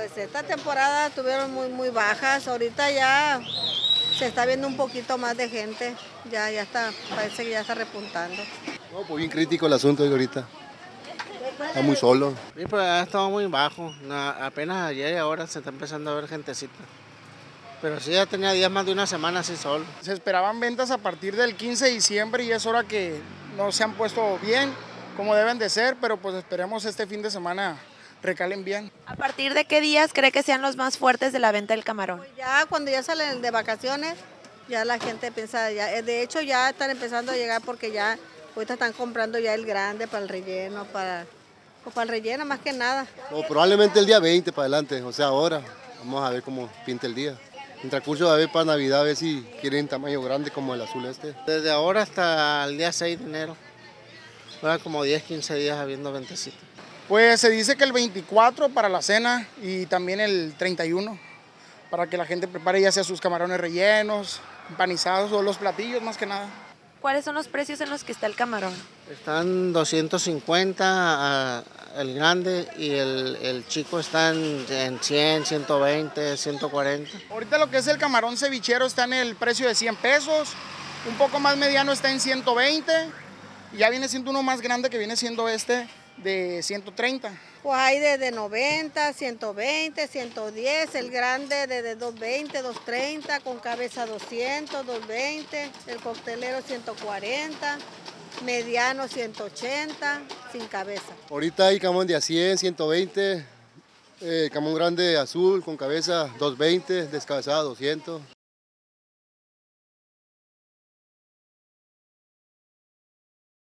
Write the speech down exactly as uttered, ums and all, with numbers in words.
Pues esta temporada tuvieron muy, muy bajas, ahorita ya se está viendo un poquito más de gente, ya, ya está, parece que ya está repuntando. No, pues bien crítico el asunto de ahorita, está muy solo. Sí, pues ha estado muy bajo, apenas ayer y ahora se está empezando a ver gentecita. Pero sí, ya tenía días más de una semana así solo. Se esperaban ventas a partir del quince de diciembre y es hora que no se han puesto bien, como deben de ser, pero pues esperemos este fin de semana recalen bien. ¿A partir de qué días cree que sean los más fuertes de la venta del camarón? Pues ya cuando ya salen de vacaciones, ya la gente piensa, ya, de hecho ya están empezando a llegar porque ya ahorita están comprando ya el grande para el relleno, para, pues para el relleno más que nada. No, probablemente el día veinte para adelante, o sea ahora, vamos a ver cómo pinta el día. En transcurso va a ver para Navidad, a ver si quieren tamaño grande como el azul este. Desde ahora hasta el día seis de enero, ahora como diez, quince días habiendo ventecita. Pues se dice que el veinticuatro para la cena y también el treinta y uno, para que la gente prepare ya sea sus camarones rellenos, empanizados o los platillos más que nada. ¿Cuáles son los precios en los que está el camarón? Están doscientos cincuenta el grande y el, el chico está en, en cien, ciento veinte, ciento cuarenta. Ahorita lo que es el camarón cevichero está en el precio de cien pesos, un poco más mediano está en ciento veinte y ya viene siendo uno más grande que viene siendo este de ciento treinta. Pues hay de noventa, ciento veinte, ciento diez, el grande de, de doscientos veinte, doscientos treinta, con cabeza doscientos, doscientos veinte, el coctelero ciento cuarenta, mediano ciento ochenta, sin cabeza. Ahorita hay camón de a cien, ciento veinte, eh, camón grande azul con cabeza doscientos veinte, descabezada doscientos.